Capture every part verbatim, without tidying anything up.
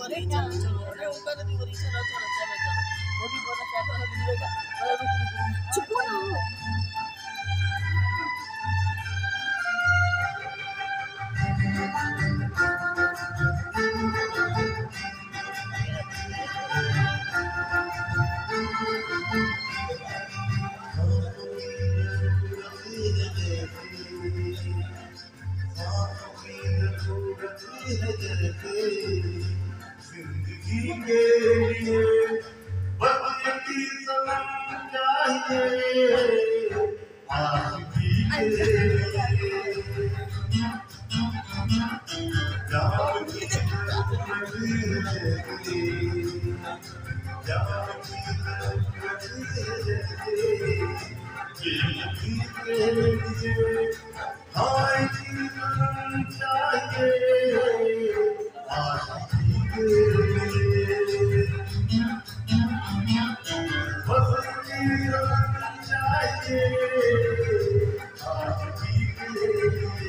जिंदगी के लिए बस की सनम चाहिए, आशिकी के लिए जान की जरूरत है, जान की जरूरत है, जिंदगी के लिए हाय की सनम चाहिए, आशिकी के लिए बस की सनम चाहिए, आशिकी के लिए।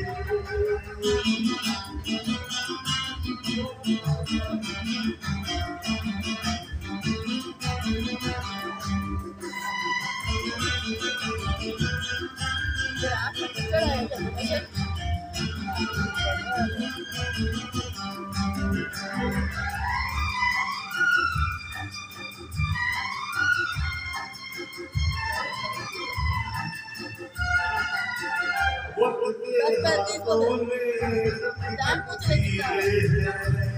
वक्त के हाथों में सब तकदीरें हैं,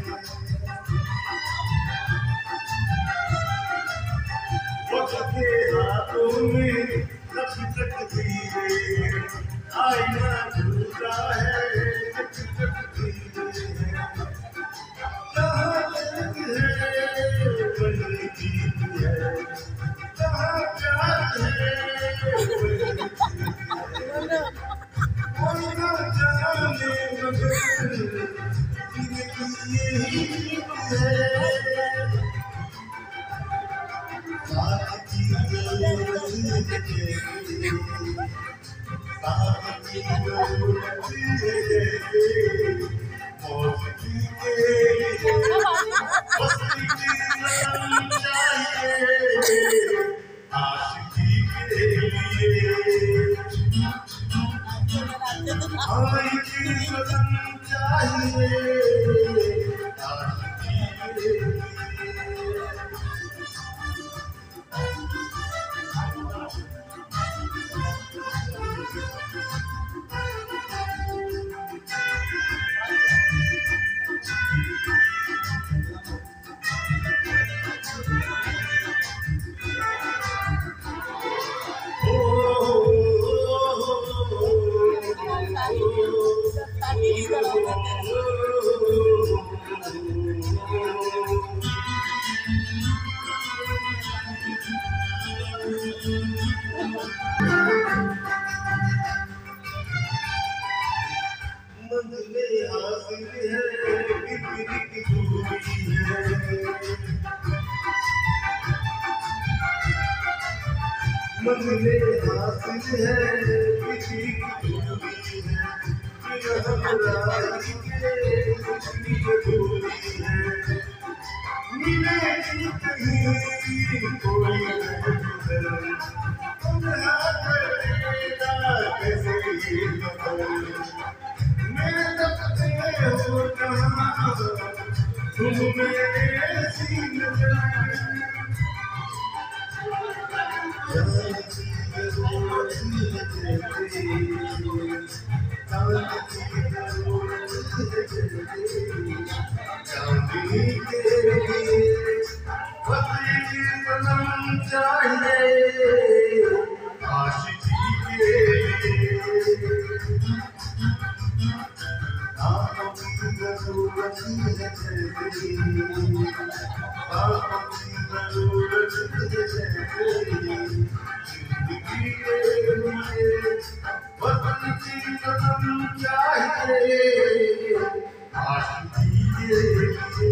वक्त के हाथों में सब तकदीरें हैं, आईना झूठा है सब तकदीरें हैं, कहाँ तक है बनी जीत है, कहाँ प्यार है बोलना जाने मगर जिंदगी यही है, साथ की जरूरत है, साथ की जरूरत है, मौसी के लिए मस्ती की रंग चाहिए, आशिकी के लिए हाय की सनम चाहिए, आशिकी के लिए। मंजिले हासिल है बिजली की दूरी है, मंजिले हासिल है बिजली की दूरी है, हमराही के बिजली की दूरी है, मिलेगी कहीं कोई गुजर, तन्हा करेगा कैसे ये बदल, हो कहाँ तुम मेरे सीने जान की जरूरत है, जान की जरूरत है, चांदनी के लिए पति की सनम चाहिए, आशिकी के लिए आँखों की जरूरत है, आँखों की जरूरत है, जिंदगी के लिए वतन की सनम चाहिए, आशिकी के लिए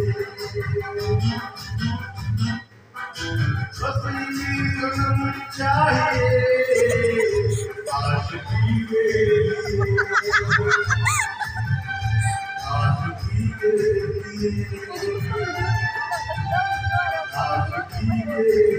वतन की सनम चाहिए, आशिकी के लिए, आशिकी के लिए। लिए